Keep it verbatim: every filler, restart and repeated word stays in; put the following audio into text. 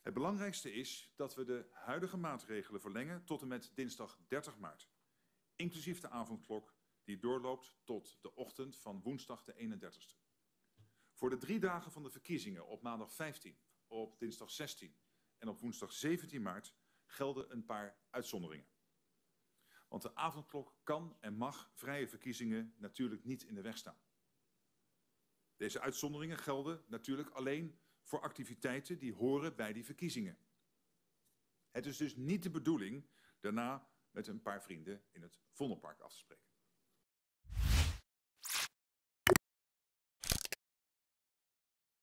Het belangrijkste is dat we de huidige maatregelen verlengen tot en met dinsdag dertig maart. Inclusief de avondklok die doorloopt tot de ochtend van woensdag de eenendertigste. Voor de drie dagen van de verkiezingen op maandag vijftien, op dinsdag zestien en op woensdag zeventien maart gelden een paar uitzonderingen. Want de avondklok kan en mag vrije verkiezingen natuurlijk niet in de weg staan. Deze uitzonderingen gelden natuurlijk alleen voor activiteiten die horen bij die verkiezingen. Het is dus niet de bedoeling daarna met een paar vrienden in het Vondelpark af te spreken.